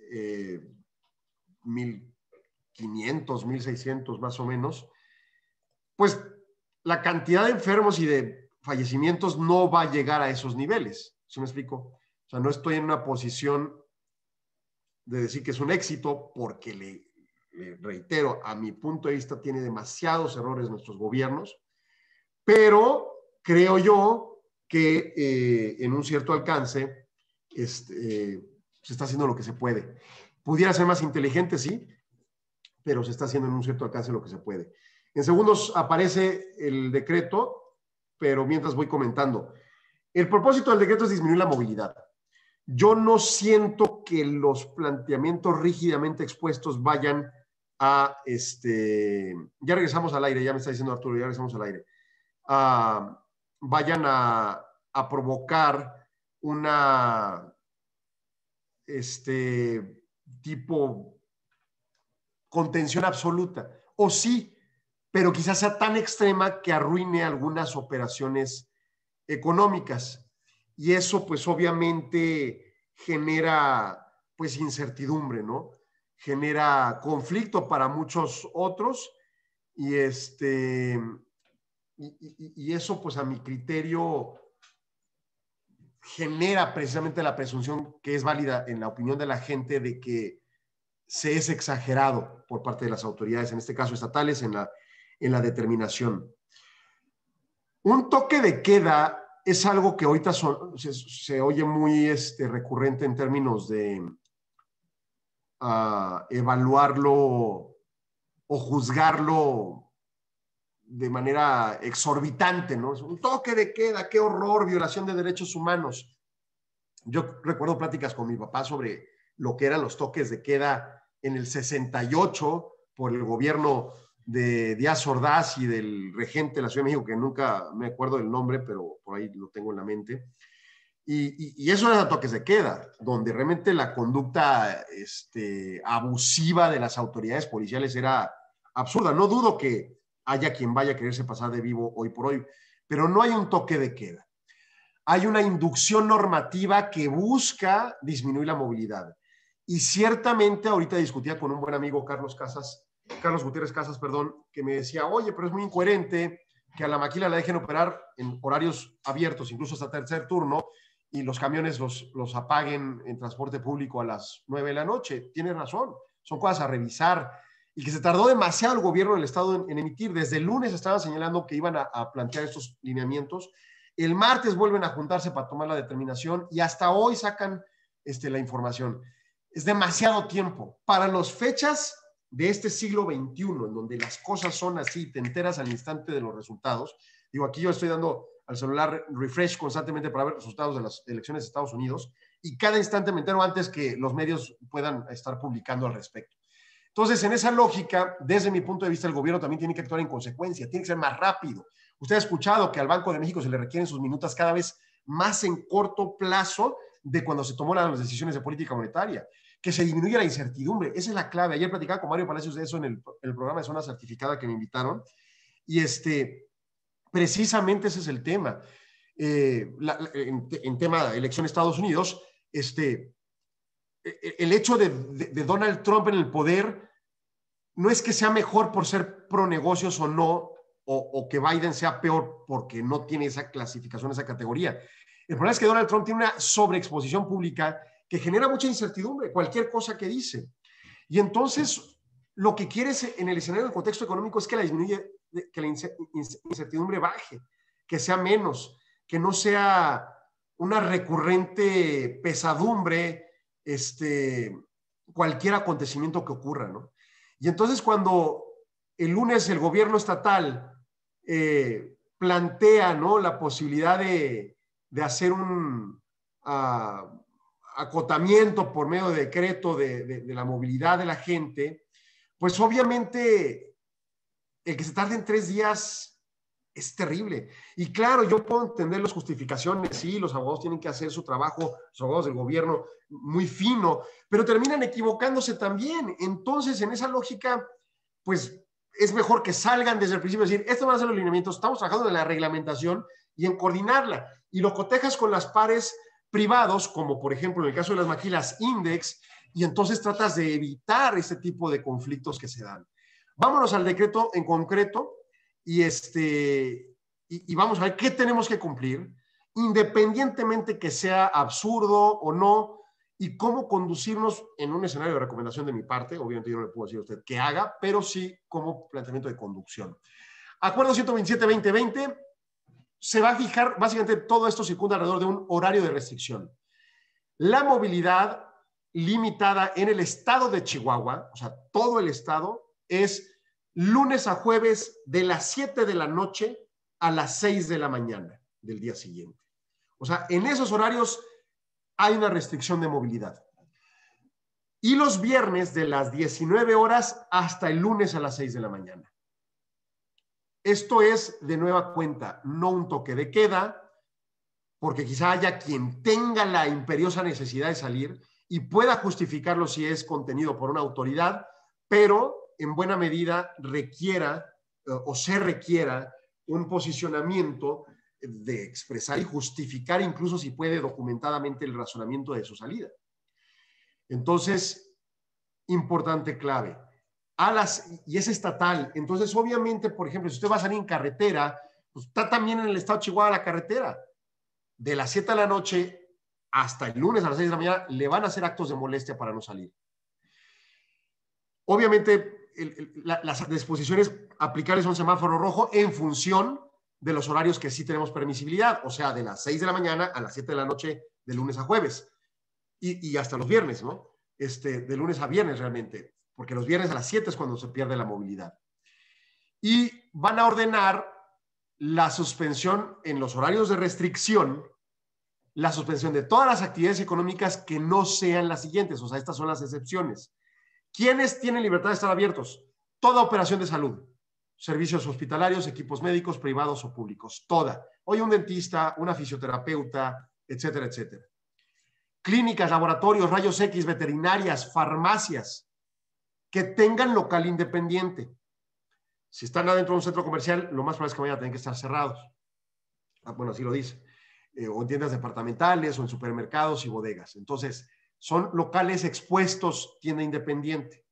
1500, 1600 más o menos, pues la cantidad de enfermos y de fallecimientos no va a llegar a esos niveles. ¿Sí me explico? O sea, no estoy en una posición de decir que es un éxito porque le reitero, a mi punto de vista tiene demasiados errores nuestros gobiernos, pero creo yo que en un cierto alcance se está haciendo lo que se puede. Pudiera ser más inteligente, sí, pero se está haciendo en un cierto alcance lo que se puede. En segundos aparece el decreto, pero mientras voy comentando. El propósito del decreto es disminuir la movilidad. Yo no siento que los planteamientos rígidamente expuestos vayan a, ya regresamos al aire, ya me está diciendo Arturo, ya regresamos al aire, vayan a provocar una, tipo contención absoluta. O sí, pero quizás sea tan extrema que arruine algunas operaciones económicas. Y eso, pues, obviamente genera, pues, incertidumbre, ¿no? Genera conflicto para muchos otros y, y eso, pues, a mi criterio, genera precisamente la presunción que es válida en la opinión de la gente de que se es exagerado por parte de las autoridades, en este caso estatales, en la determinación. Un toque de queda es algo que ahorita se oye muy recurrente en términos de evaluarlo o juzgarlo de manera exorbitante, ¿no? Es un toque de queda, qué horror, violación de derechos humanos. Yo recuerdo pláticas con mi papá sobre lo que eran los toques de queda en el 68 por el gobierno de Díaz Ordaz y del regente de la Ciudad de México, que nunca me acuerdo del nombre, pero por ahí lo tengo en la mente. Y eso eran toques de queda, donde realmente la conducta abusiva de las autoridades policiales era absurda. No dudo que haya quien vaya a quererse pasar de vivo hoy por hoy, pero no hay un toque de queda. Hay una inducción normativa que busca disminuir la movilidad. Y ciertamente ahorita discutía con un buen amigo, Carlos Gutiérrez Casas, que me decía, oye, pero es muy incoherente que a la maquila la dejen operar en horarios abiertos, incluso hasta tercer turno, y los camiones los apaguen en transporte público a las 9 de la noche. Tienes razón, son cosas a revisar, y que se tardó demasiado el gobierno del Estado en emitir. Desde el lunes estaban señalando que iban a plantear estos lineamientos. El martes vuelven a juntarse para tomar la determinación y hasta hoy sacan la información. Es demasiado tiempo. Para las fechas de este siglo XXI, en donde las cosas son así, te enteras al instante de los resultados. Digo, aquí yo estoy dando al celular refresh constantemente para ver los resultados de las elecciones de Estados Unidos y cada instante me entero antes que los medios puedan estar publicando al respecto. Entonces, en esa lógica, desde mi punto de vista, el gobierno también tiene que actuar en consecuencia, tiene que ser más rápido. Usted ha escuchado que al Banco de México se le requieren sus minutas cada vez más en corto plazo de cuando se tomó las decisiones de política monetaria, que se disminuya la incertidumbre. Esa es la clave. Ayer platicaba con Mario Palacios de eso en el programa de Zona Certificada que me invitaron y precisamente ese es el tema. En tema de elección de Estados Unidos, el hecho de Donald Trump en el poder no es que sea mejor por ser pro negocios o no o que Biden sea peor porque no tiene esa clasificación, esa categoría. El problema es que Donald Trump tiene una sobreexposición pública que genera mucha incertidumbre, cualquier cosa que dice. Y entonces, lo que quiere en el escenario del contexto económico es que la incertidumbre baje, que sea menos, que no sea una recurrente pesadumbre, cualquier acontecimiento que ocurra, ¿no? Y entonces, cuando el lunes el gobierno estatal plantea, ¿no?, la posibilidad de hacer un acotamiento por medio de decreto de la movilidad de la gente, pues obviamente el que se tarde en 3 días es terrible. Y claro, yo puedo entender las justificaciones, sí, los abogados tienen que hacer su trabajo, los abogados del gobierno, muy fino, pero terminan equivocándose también. Entonces, en esa lógica, pues es mejor que salgan desde el principio y decir, estos van a ser los lineamientos, estamos trabajando en la reglamentación y en coordinarla. Y lo cotejas con las pares privados, como por ejemplo en el caso de las maquilas Index, y entonces tratas de evitar ese tipo de conflictos que se dan. Vámonos al decreto en concreto y vamos a ver qué tenemos que cumplir, independientemente que sea absurdo o no, y cómo conducirnos en un escenario de recomendación de mi parte. Obviamente yo no le puedo decir a usted qué haga, pero sí como planteamiento de conducción. Acuerdo 127-2020, se va a fijar, básicamente todo esto circunda alrededor de un horario de restricción. La movilidad limitada en el estado de Chihuahua, o sea, todo el estado, es lunes a jueves de las 7 de la noche a las 6 de la mañana del día siguiente. O sea, en esos horarios hay una restricción de movilidad. Y los viernes de las 19 horas hasta el lunes a las 6 de la mañana. Esto es de nueva cuenta, no un toque de queda, porque quizá haya quien tenga la imperiosa necesidad de salir y pueda justificarlo si es contenido por una autoridad, pero en buena medida requiera o se requiera un posicionamiento de expresar y justificar, incluso si puede documentadamente, el razonamiento de su salida. Entonces, importante clave. Y es estatal. Entonces, obviamente, por ejemplo, si usted va a salir en carretera, pues está también en el estado de Chihuahua la carretera. De las 7 de la noche hasta el lunes a las 6 de la mañana le van a hacer actos de molestia para no salir. Obviamente, las disposiciones aplicables son semáforo rojo en función de los horarios que sí tenemos permisibilidad, o sea, de las 6 de la mañana a las 7 de la noche de lunes a jueves y hasta los viernes, ¿no? De lunes a viernes realmente, porque los viernes a las 7 es cuando se pierde la movilidad. Y van a ordenar la suspensión en los horarios de restricción, la suspensión de todas las actividades económicas que no sean las siguientes, o sea, estas son las excepciones. ¿Quiénes tienen libertad de estar abiertos? Toda operación de salud, servicios hospitalarios, equipos médicos, privados o públicos, toda. Hoy un dentista, una fisioterapeuta, etcétera, etcétera. Clínicas, laboratorios, rayos X, veterinarias, farmacias, que tengan local independiente. Si están adentro de un centro comercial, lo más probable es que vayan a tener que estar cerrados. Bueno, así lo dice. O en tiendas departamentales, o en supermercados y bodegas. Entonces, son locales expuestos, tienda independiente.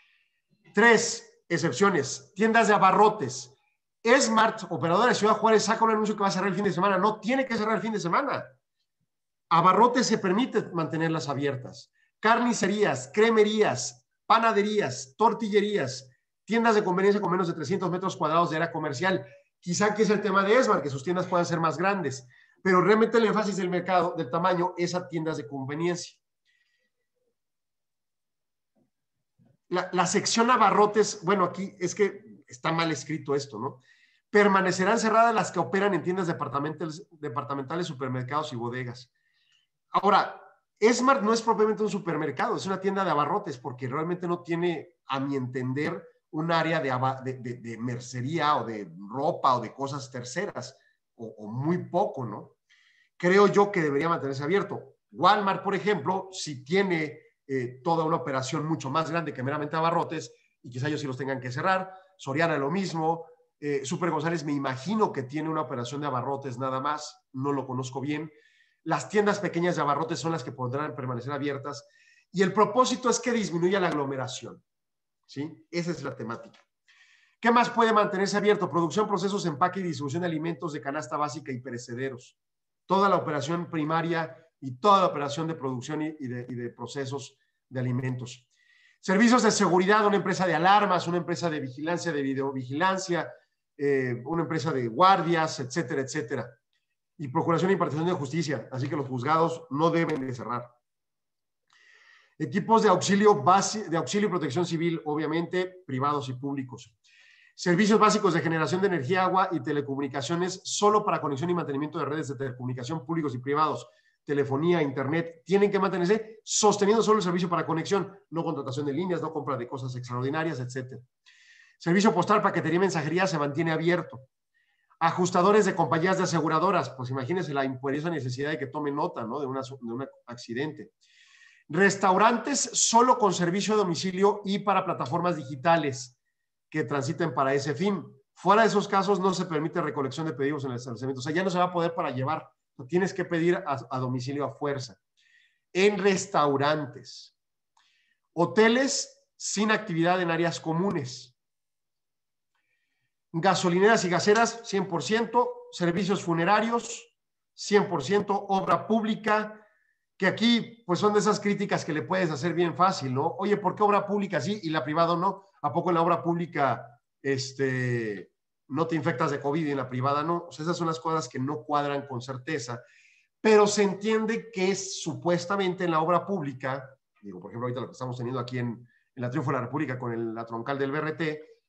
3 excepciones. Tiendas de abarrotes. Smart, operadora de Ciudad Juárez, saca un anuncio que va a cerrar el fin de semana. No tiene que cerrar el fin de semana. Abarrotes se permite mantenerlas abiertas. Carnicerías, cremerías, panaderías, tortillerías, tiendas de conveniencia con menos de 300 metros cuadrados de área comercial. Quizá aquí es el tema de Smart, que sus tiendas puedan ser más grandes, pero realmente el énfasis del mercado, del tamaño, es a tiendas de conveniencia. La sección abarrotes, bueno, aquí es que está mal escrito esto, ¿no? Permanecerán cerradas las que operan en tiendas departamentales, supermercados y bodegas. Ahora, Smart no es propiamente un supermercado, es una tienda de abarrotes, porque realmente no tiene, a mi entender, un área de mercería o de ropa o de cosas terceras, o muy poco, ¿no? Creo yo que debería mantenerse abierto. Walmart, por ejemplo, si tiene toda una operación mucho más grande que meramente abarrotes, y quizá ellos sí los tengan que cerrar. Soriana lo mismo. Super González me imagino que tiene una operación de abarrotes nada más, no lo conozco bien. Las tiendas pequeñas de abarrotes son las que podrán permanecer abiertas, y el propósito es que disminuya la aglomeración, ¿sí? Esa es la temática. ¿Qué más puede mantenerse abierto? Producción, procesos, empaque y distribución de alimentos de canasta básica y perecederos. Toda la operación primaria y toda la operación de producción y de procesos de alimentos. Servicios de seguridad, una empresa de alarmas, una empresa de vigilancia, de videovigilancia, una empresa de guardias, etcétera, etcétera. Y procuración e impartición de justicia. Así que los juzgados no deben de cerrar. Equipos de auxilio y protección civil, obviamente, privados y públicos. Servicios básicos de generación de energía, agua y telecomunicaciones solo para conexión y mantenimiento de redes de telecomunicación públicos y privados. Telefonía, internet, tienen que mantenerse sosteniendo solo el servicio para conexión, no contratación de líneas, no compra de cosas extraordinarias, etc. Servicio postal, paquetería y mensajería se mantiene abierto. Ajustadores de compañías de aseguradoras, pues imagínense la imperiosa necesidad de que tomen nota, ¿no? de un accidente. Restaurantes solo con servicio a domicilio y para plataformas digitales que transiten para ese fin. Fuera de esos casos no se permite recolección de pedidos en el establecimiento. O sea, ya no se va a poder para llevar. Tienes que pedir a domicilio a fuerza. En restaurantes. Hoteles sin actividad en áreas comunes. Gasolineras y gaseras, 100%. Servicios funerarios, 100%. Obra pública, que aquí pues son de esas críticas que le puedes hacer bien fácil, ¿no? Oye, ¿por qué obra pública sí y la privada no? ¿A poco en la obra pública no te infectas de COVID y en la privada no? O sea, esas son las cosas que no cuadran con certeza, pero se entiende que es supuestamente en la obra pública, digo, por ejemplo, ahorita lo que estamos teniendo aquí en la Triunfo de la República con la troncal del BRT,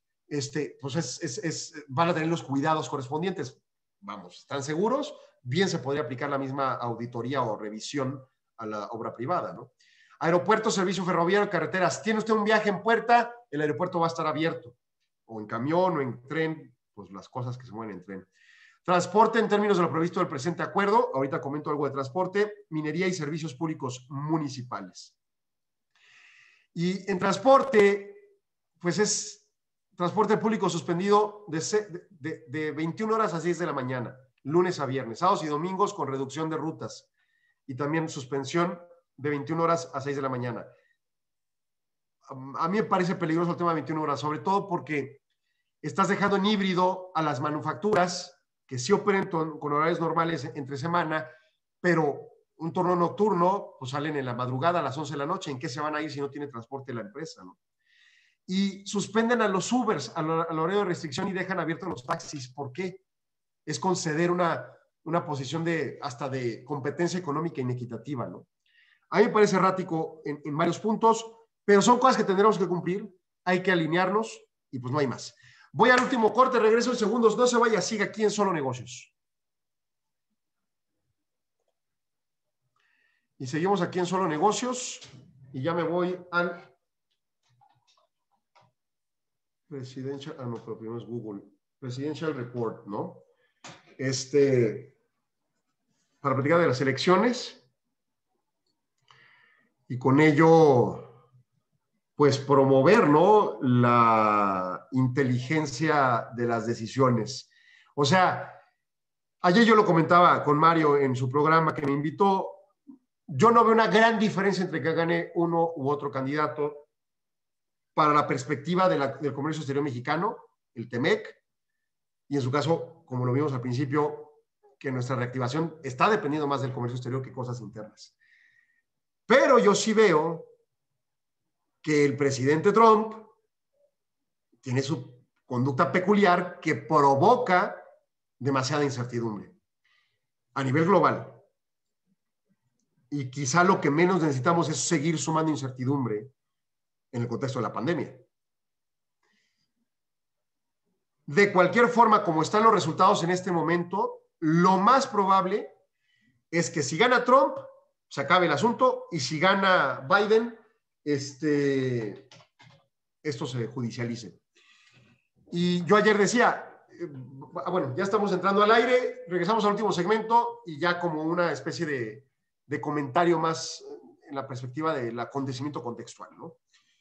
pues van a tener los cuidados correspondientes. Vamos, ¿están seguros? Bien se podría aplicar la misma auditoría o revisión a la obra privada, ¿no? Aeropuerto, servicio ferroviario, carreteras. ¿Tiene usted un viaje en puerta? El aeropuerto va a estar abierto. O en camión o en tren, pues las cosas que se mueven en tren. Transporte en términos de lo previsto del presente acuerdo. Ahorita comento algo de transporte. Minería y servicios públicos municipales. Y en transporte, pues es transporte público suspendido de 21 horas a 6 de la mañana, lunes a viernes, sábados y domingos con reducción de rutas. Y también suspensión de 21 horas a 6 de la mañana. A mí me parece peligroso el tema de 21 horas, sobre todo porque estás dejando en híbrido a las manufacturas que sí operen con horarios normales entre semana, pero un turno nocturno, pues salen en la madrugada a las 11 de la noche. ¿En qué se van a ir si no tiene transporte la empresa, no? Y suspenden a los Ubers al horario de restricción y dejan abiertos los taxis. ¿Por qué? Es conceder una posición hasta de competencia económica inequitativa, ¿no? A mí me parece errático en varios puntos, pero son cosas que tendremos que cumplir, hay que alinearnos y pues no hay más. Voy al último corte, regreso en segundos, no se vaya, siga aquí en Solo Negocios. Y seguimos aquí en Solo Negocios y ya me voy al Presidential, no, pero primero es Google, Presidential Report, ¿no? Para platicar de las elecciones y con ello, pues promover, ¿no? La inteligencia de las decisiones. O sea, ayer yo lo comentaba con Mario en su programa que me invitó, yo no veo una gran diferencia entre que gane uno u otro candidato para la perspectiva del comercio exterior mexicano, el TEMEC, y en su caso, como lo vimos al principio, que nuestra reactivación está dependiendo más del comercio exterior que cosas internas. Pero yo sí veo que el presidente Trump tiene su conducta peculiar que provoca demasiada incertidumbre a nivel global. Y quizá lo que menos necesitamos es seguir sumando incertidumbre en el contexto de la pandemia. De cualquier forma, como están los resultados en este momento, lo más probable es que si gana Trump, se acabe el asunto, y si gana Biden, esto se judicialice. Y yo ayer decía, bueno, ya estamos entrando al aire, regresamos al último segmento y ya como una especie de comentario más en la perspectiva del acontecimiento contextual, ¿no?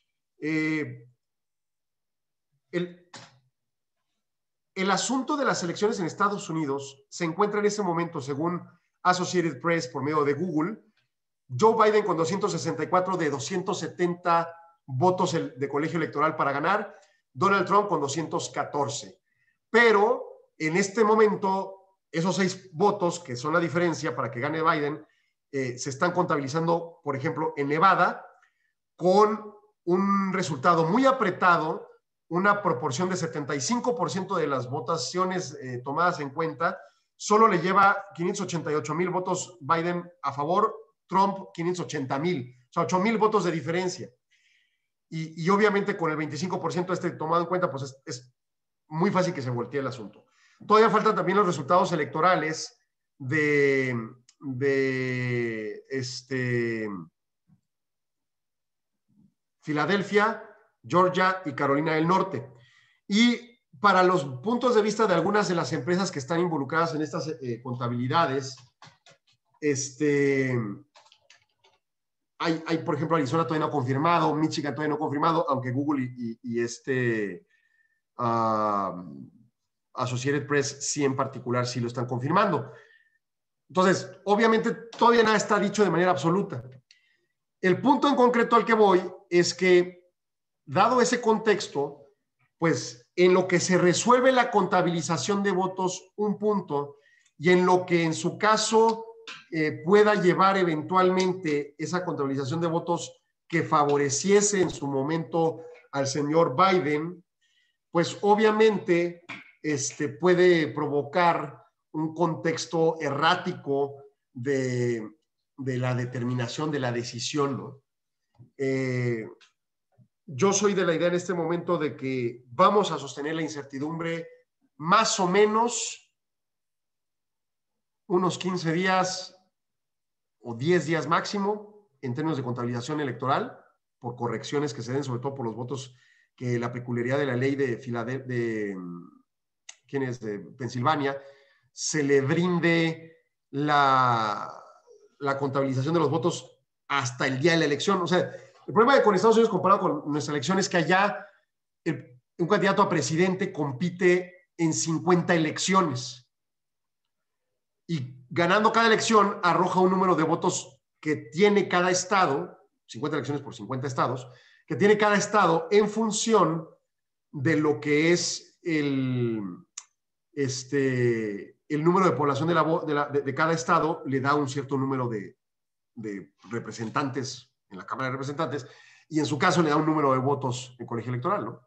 El asunto de las elecciones en Estados Unidos se encuentra en ese momento, según Associated Press por medio de Google, Joe Biden con 264 de 270 votos de colegio electoral para ganar, Donald Trump con 214. Pero en este momento, esos 6 votos, que son la diferencia para que gane Biden, se están contabilizando, por ejemplo, en Nevada, con un resultado muy apretado, una proporción de 75% de las votaciones tomadas en cuenta, solo le lleva 588,000 votos Biden a favor, Trump 580,000, o sea, 8,000 votos de diferencia. Y obviamente con el 25% tomado en cuenta, pues es muy fácil que se voltee el asunto. Todavía faltan también los resultados electorales de Filadelfia, Georgia y Carolina del Norte. Y para los puntos de vista de algunas de las empresas que están involucradas en estas contabilidades, hay, por ejemplo, Arizona todavía no confirmado, Michigan todavía no confirmado, aunque Google y Associated Press sí en particular sí lo están confirmando. Entonces, obviamente todavía nada está dicho de manera absoluta. El punto en concreto al que voy es que, dado ese contexto, pues en lo que se resuelve la contabilización de votos, un punto, y en lo que en su caso pueda llevar eventualmente esa contabilización de votos que favoreciese en su momento al señor Biden, pues obviamente puede provocar un contexto errático de la determinación, de la decisión, ¿no? Yo soy de la idea en este momento de que vamos a sostener la incertidumbre más o menos unos 15 días o 10 días máximo en términos de contabilización electoral, por correcciones que se den, sobre todo por los votos que la peculiaridad de la ley de Pensilvania, se le brinde la contabilización de los votos hasta el día de la elección. O sea, el problema con Estados Unidos comparado con nuestra elección es que allá un candidato a presidente compite en 50 elecciones y ganando cada elección arroja un número de votos que tiene cada estado, 50 elecciones por 50 estados, que tiene cada estado en función de lo que es el número de población de cada estado, le da un cierto número de representantes en la Cámara de Representantes, y en su caso le da un número de votos en colegio electoral, ¿no?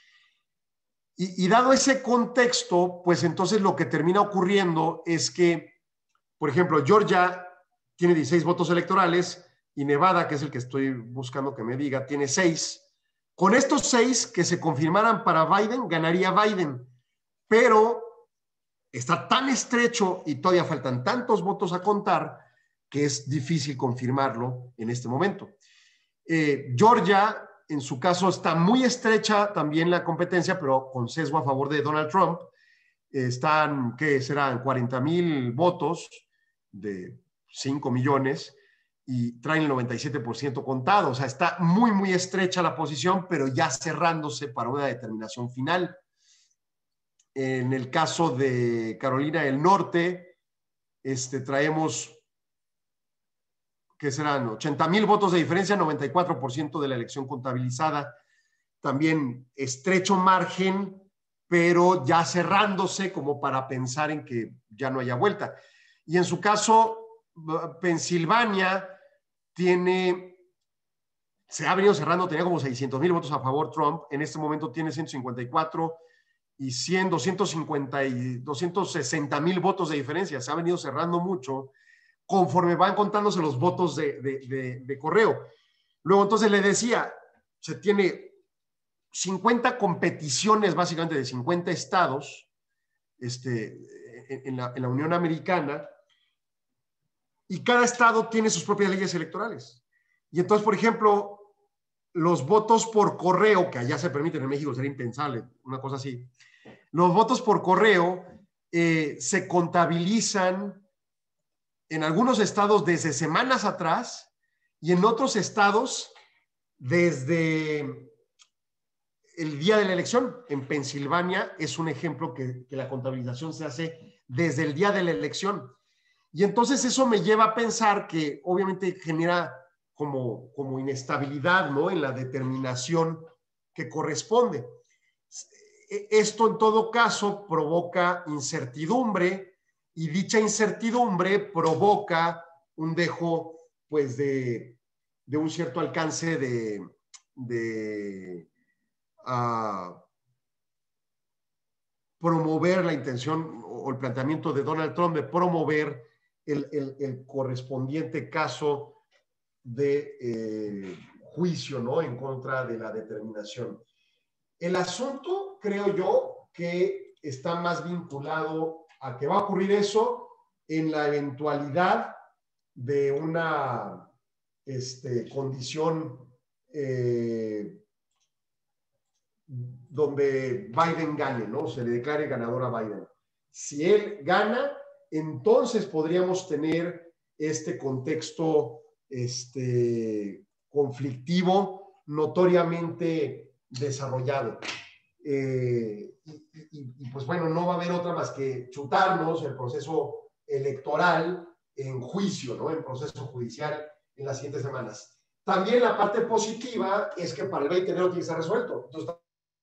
Y dado ese contexto, pues entonces lo que termina ocurriendo es que, por ejemplo, Georgia tiene 16 votos electorales y Nevada, que es el que estoy buscando que me diga, tiene 6. Con estos 6 que se confirmaran para Biden, ganaría Biden, pero está tan estrecho y todavía faltan tantos votos a contar que es difícil confirmarlo en este momento. Georgia, en su caso, está muy estrecha también la competencia, pero con sesgo a favor de Donald Trump. Están, ¿qué serán? 40,000 votos de 5 millones y traen el 97% contado. O sea, está muy, muy estrecha la posición, pero ya cerrándose para una determinación final. En el caso de Carolina del Norte, traemos, ¿qué serán? 80,000 votos de diferencia, 94% de la elección contabilizada. También estrecho margen, pero ya cerrándose como para pensar en que ya no haya vuelta. Y en su caso, Pensilvania se ha venido cerrando, tenía como 600,000 votos a favor Trump, en este momento tiene 154 y 100, 250 y 260,000 votos de diferencia. Se ha venido cerrando mucho conforme van contándose los votos de correo. Luego, entonces le decía, se tiene 50 competiciones básicamente de 50 estados en la Unión Americana, y cada estado tiene sus propias leyes electorales. Y entonces, por ejemplo, los votos por correo, que allá se permiten, en México sería impensable, una cosa así, los votos por correo se contabilizan en algunos estados desde semanas atrás y en otros estados desde el día de la elección. En Pensilvania es un ejemplo que la contabilización se hace desde el día de la elección. Y entonces eso me lleva a pensar que obviamente genera como inestabilidad, ¿no?, en la determinación que corresponde. Esto en todo caso provoca incertidumbre y dicha incertidumbre provoca un dejo pues de un cierto alcance de promover la intención o el planteamiento de Donald Trump de promover el correspondiente caso de juicio, ¿no?, en contra de la determinación. El asunto, creo yo, que está más vinculado a que va a ocurrir eso en la eventualidad de una condición donde Biden gane, ¿no? Se le declare ganador a Biden. Si él gana, entonces podríamos tener este contexto conflictivo notoriamente desarrollado. Y pues bueno, no va a haber otra más que chutarnos el proceso electoral en juicio, ¿no?, en proceso judicial en las siguientes semanas. También la parte positiva es que para el 20 de enero tiene que estar resuelto. Entonces,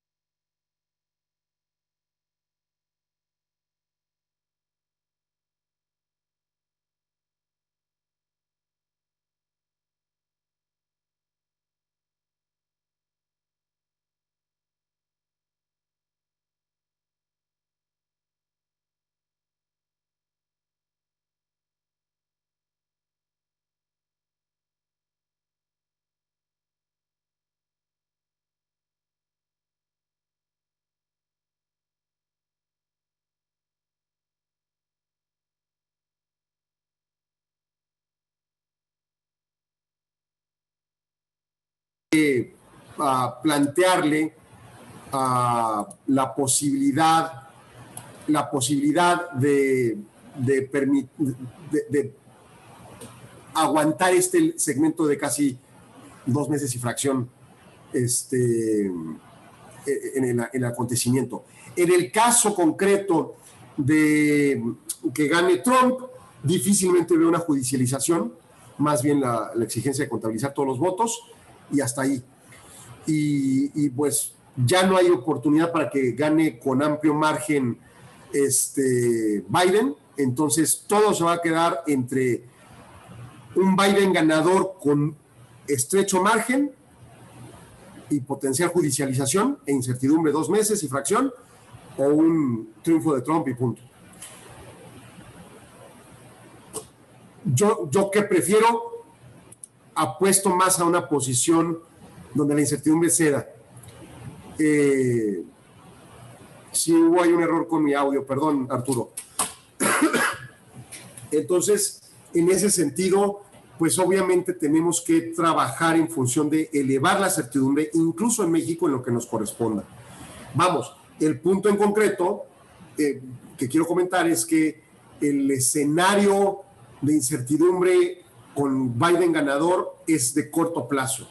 plantearle la posibilidad de aguantar este segmento de casi 2 meses y fracción en el acontecimiento. En el caso concreto de que gane Trump, difícilmente veo una judicialización, más bien la exigencia de contabilizar todos los votos y hasta ahí. Y pues ya no hay oportunidad para que gane con amplio margen Biden, entonces todo se va a quedar entre un Biden ganador con estrecho margen y potencial judicialización e incertidumbre 2 meses y fracción, o un triunfo de Trump y punto. Yo que prefiero, apuesto más a una posición donde la incertidumbre ceda. Si hubo ahí un error con mi audio, perdón, Arturo. Entonces, en ese sentido, pues obviamente tenemos que trabajar en función de elevar la certidumbre, incluso en México, en lo que nos corresponda. Vamos, el punto en concreto que quiero comentar es que el escenario de incertidumbre con Biden ganador es de corto plazo.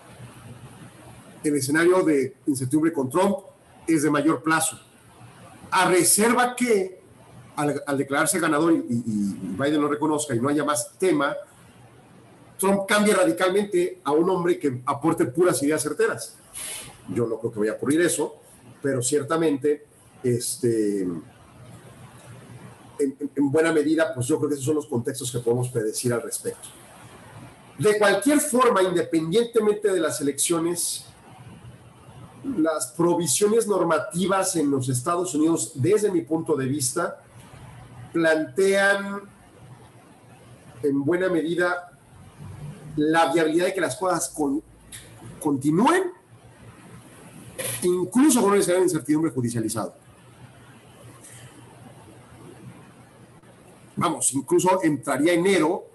El escenario de incertidumbre con Trump es de mayor plazo, a reserva que al declararse ganador y Biden lo reconozca y no haya más tema, Trump cambia radicalmente a un hombre que aporte puras ideas certeras. Yo no creo que vaya a ocurrir eso, pero ciertamente en buena medida, pues yo creo que esos son los contextos que podemos predecir al respecto. De cualquier forma, independientemente de las elecciones, las provisiones normativas en los Estados Unidos, desde mi punto de vista, plantean en buena medida la viabilidad de que las cosas continúen, incluso con un escenario de incertidumbre judicializado. Vamos, incluso entraría enero,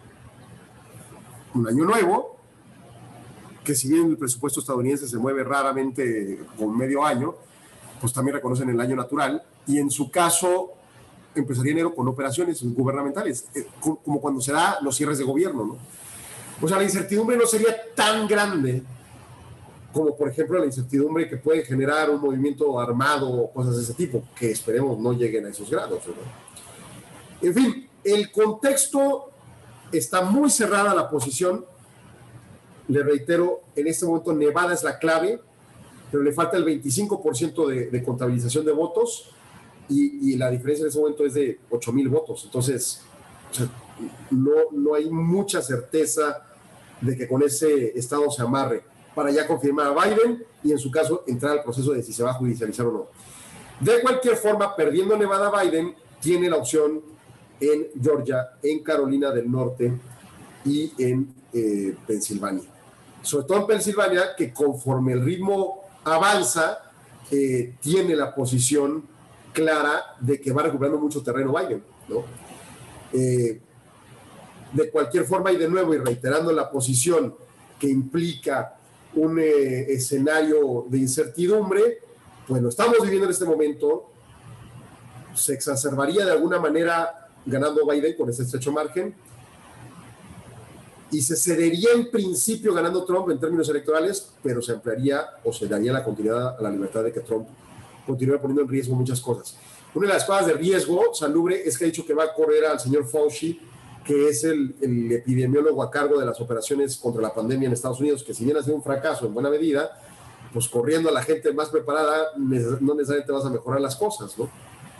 un año nuevo, que si bien el presupuesto estadounidense se mueve raramente con medio año, pues también reconocen el año natural, y en su caso empezaría enero con operaciones gubernamentales, como cuando se da los cierres de gobierno, ¿no? O sea, la incertidumbre no sería tan grande como, por ejemplo, la incertidumbre que puede generar un movimiento armado o cosas de ese tipo, que esperemos no lleguen a esos grados, ¿no? En fin, el contexto está muy cerrada la posición. Le reitero, en este momento Nevada es la clave. pero le falta el 25% de contabilización de votos y la diferencia en ese momento es de 8,000 votos. Entonces, o sea, no hay mucha certeza de que con ese estado se amarre para ya confirmar a Biden y en su caso entrar al proceso de si se va a judicializar o no. De cualquier forma, perdiendo Nevada, Biden tiene la opción en Georgia, en Carolina del Norte y en Pensilvania. Sobre todo en Pensilvania, que conforme el ritmo avanza, tiene la posición clara de que va recuperando mucho terreno Biden, ¿no? De cualquier forma, y de nuevo, y reiterando la posición que implica un escenario de incertidumbre, pues lo estamos viviendo en este momento, se exacerbaría de alguna manera ganando Biden con ese estrecho margen, y se cedería en principio ganando Trump en términos electorales, pero se ampliaría o se daría la continuidad a la libertad de que Trump continúe poniendo en riesgo muchas cosas. Una de las cosas de riesgo salubre es que ha dicho que va a correr al señor Fauci, que es el epidemiólogo a cargo de las operaciones contra la pandemia en Estados Unidos, que si bien ha sido un fracaso en buena medida, pues corriendo a la gente más preparada no necesariamente vas a mejorar las cosas, ¿no?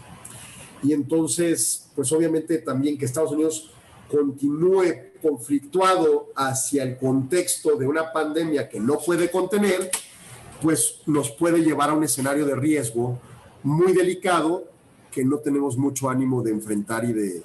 Y entonces, pues obviamente también que Estados Unidos continúe conflictuado hacia el contexto de una pandemia que no puede contener, pues nos puede llevar a un escenario de riesgo muy delicado que no tenemos mucho ánimo de enfrentar y de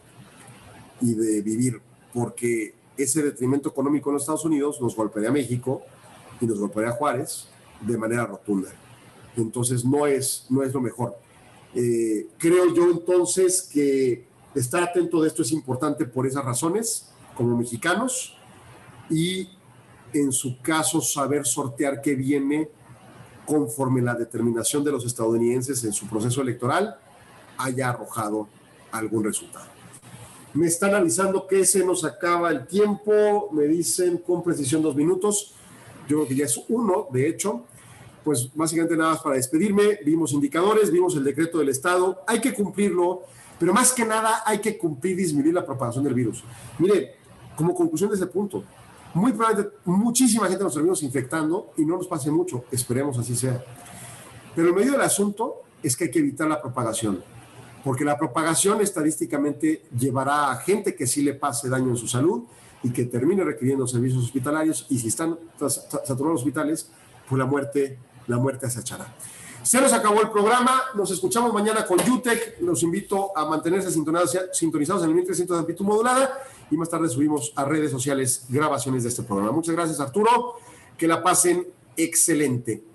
vivir, porque ese detrimento económico en los Estados Unidos nos golpea a México y nos golpea a Juárez de manera rotunda. Entonces no es lo mejor. Creo yo entonces que estar atento de esto es importante por esas razones, como mexicanos, y en su caso saber sortear qué viene conforme la determinación de los estadounidenses en su proceso electoral haya arrojado algún resultado. Me están avisando que se nos acaba el tiempo, me dicen con precisión 2 minutos, yo creo que ya es 1, de hecho. Pues básicamente nada más para despedirme, vimos indicadores, vimos el decreto del Estado, hay que cumplirlo, pero más que nada hay que cumplir y disminuir la propagación del virus. Mire, como conclusión de ese punto, muy probablemente muchísima gente nos terminamos infectando y no nos pase mucho, esperemos así sea. Pero el medio del asunto es que hay que evitar la propagación, porque la propagación estadísticamente llevará a gente que sí le pase daño en su salud y que termine requiriendo servicios hospitalarios, y si están saturados los hospitales, pues la muerte acechará. Se nos acabó el programa, nos escuchamos mañana con UTEC, los invito a mantenerse sintonizados en el 1300 de amplitud modulada, y más tarde subimos a redes sociales grabaciones de este programa. Muchas gracias, Arturo, que la pasen excelente.